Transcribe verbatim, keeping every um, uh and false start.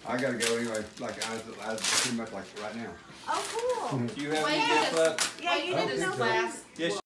I gotta go anyway, like, as, as pretty much like right now. Oh, cool. Do you have Wait, any gifts left? Yeah, you didn't know Yes.